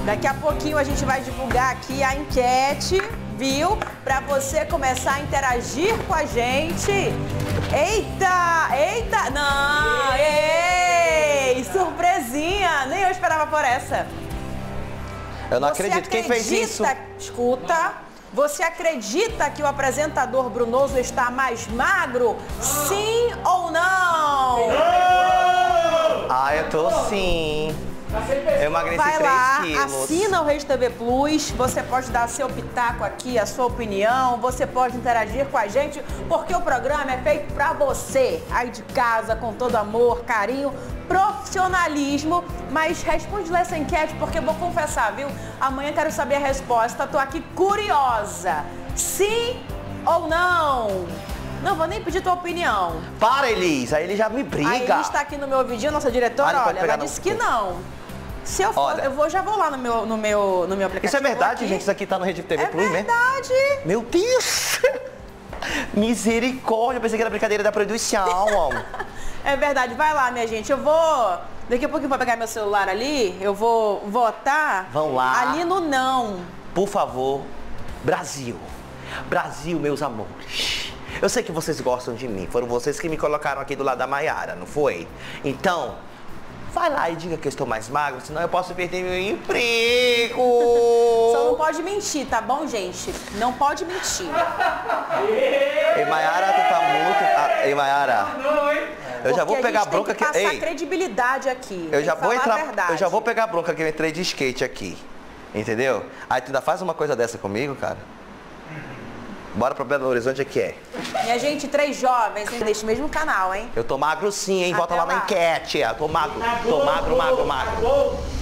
Daqui a pouquinho a gente vai divulgar aqui a enquete, viu? Pra você começar a interagir com a gente. Eita! Eita! Não! Ei! Surpresinha! Nem eu esperava por essa. Eu não acredito. Quem fez isso? Escuta. Você acredita que o apresentador Brunoso está mais magro? Sim ou não? Ah, eu tô sim. Eu emagreci 3 quilos. Assina o Rede TV Plus, você pode dar seu pitaco aqui, a sua opinião, você pode interagir com a gente, porque o programa é feito pra você, aí de casa, com todo amor, carinho, profissionalismo, mas responde lá essa enquete, porque eu vou confessar, viu? Amanhã quero saber a resposta, tô aqui curiosa. Sim ou não? Não vou nem pedir tua opinião. Para, Elis, aí ele já me briga. A Elis tá aqui no meu ouvidinho, nossa diretora, olha, ela disse que não. Se eu for, já vou lá no meu aplicativo. Isso é verdade, gente? Isso aqui tá no Rede TV Plus, né? É verdade. Meu Deus! Misericórdia, eu pensei que era brincadeira da produção. É verdade, vai lá, minha gente. Eu vou... Daqui a pouco eu vou pegar meu celular ali, eu vou votar. Vão lá. Ali no não. Por favor, Brasil. Brasil, meus amores. Eu sei que vocês gostam de mim. Foram vocês que me colocaram aqui do lado da Maiara, não foi? Então, vai lá e diga que eu estou mais magro, senão eu posso perder meu emprego. Só não pode mentir, tá bom, gente? Não pode mentir. Ei, Maiara, tu tá muito... Ei, Maiara. Eu já vou pegar bronca aqui. Tem que passar credibilidade aqui. Eu já vou entrar... Eu já vou pegar bronca que eu entrei de skate aqui. Entendeu? Aí tu ainda faz uma coisa dessa comigo, cara? Bora pra Belo Horizonte, é que é. Minha gente, 3 jovens neste mesmo canal, hein? Eu tô magro sim, hein? Volta Até lá na enquete. Eu tô magro. Tô magro.